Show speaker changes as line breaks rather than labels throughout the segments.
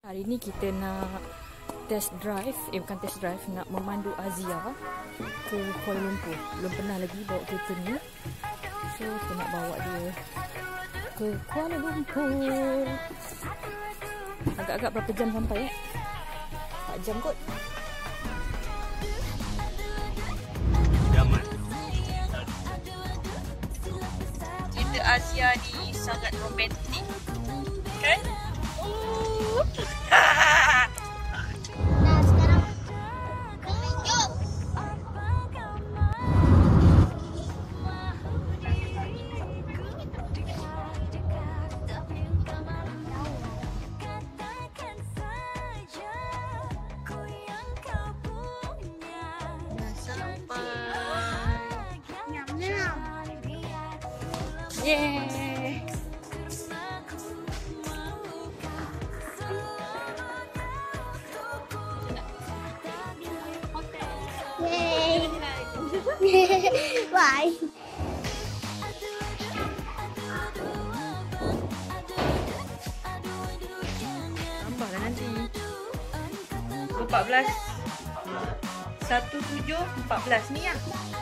Hari ni kita nak test drive, bukan test drive, nak memandu Azia ke Kuala Lumpur. Belum pernah lagi bawa kereta ni. So, kita nak bawa dia ke Kuala Lumpur. Agak-agak berapa jam sampai 4 jam kot.
Jaman.
Cerita Azia ni sangat romantik. Kan?
Nah, sekarang yuk.
Yeay.
Bye.
Tambahlah nanti 14 17 14 ni lah.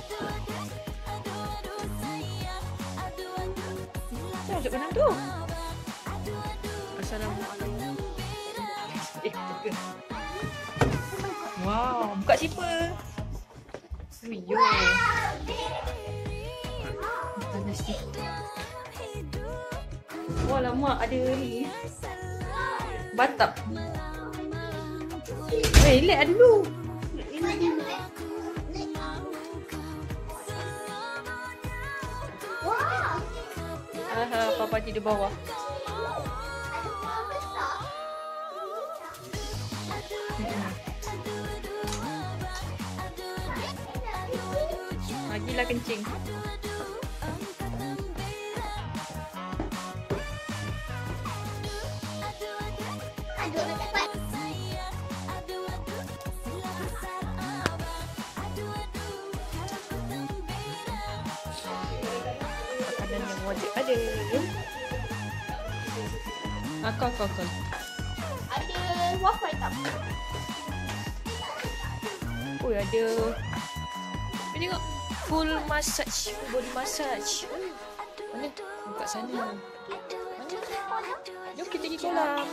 Saya ajak benang tu. Assalamualaikum. Wow, buka zipper. Yo. Panas ni. Wah, lama ada ni. Batap. Relax dulu. Papa tidur bawah. Lagilah kencing. Makanan yang wajib ada. Akal.
Ada waffle tak?
Oh, ada. Ni tengok. Full massage, full body massage. Mana? Kat sana. Jom kita pergi kolam.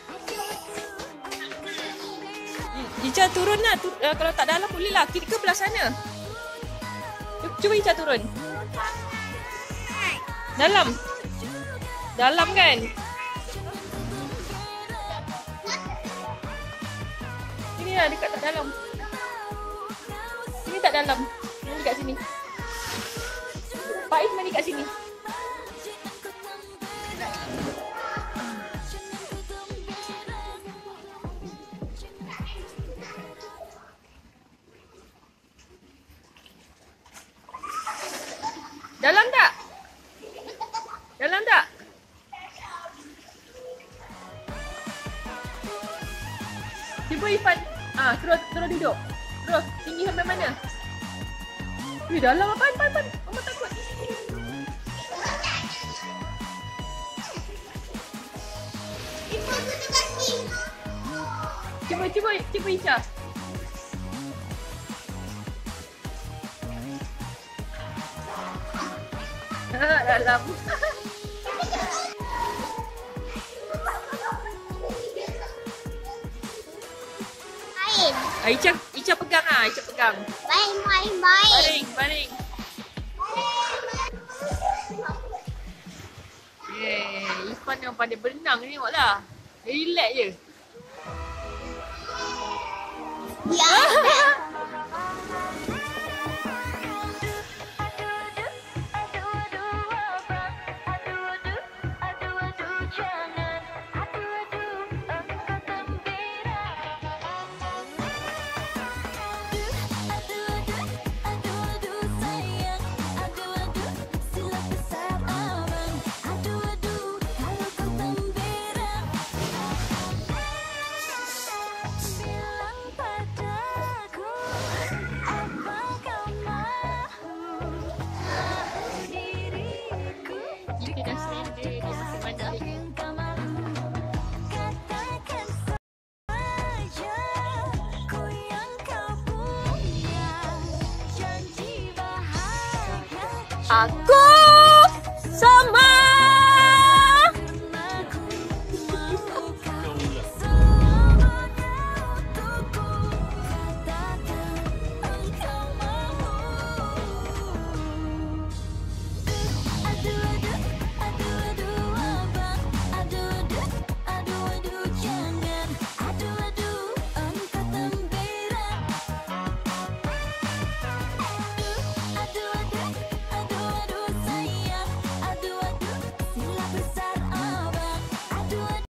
Ica turun lah. Kalau tak dalam boleh lah. Kiri ke belah sana. Cuba Ica turun. Dalam. Dalam kan? Ini lah dekat tak dalam. Ini tak dalam. Mandi kat sini. Faiz mandi kat sini. Dalam tak? Dalam tak? Cuba Irfan. Terus duduk. Terus tinggi sampai mana? Dalam apa? Pan. Mama takut. Cuba Isha. Dalam.
Main.
Ica pegang ah, Ica pegang.
Main.
Baring. Irfan yang pandai berenang ni tengoklah. Relax je.
Ya.
Aku sama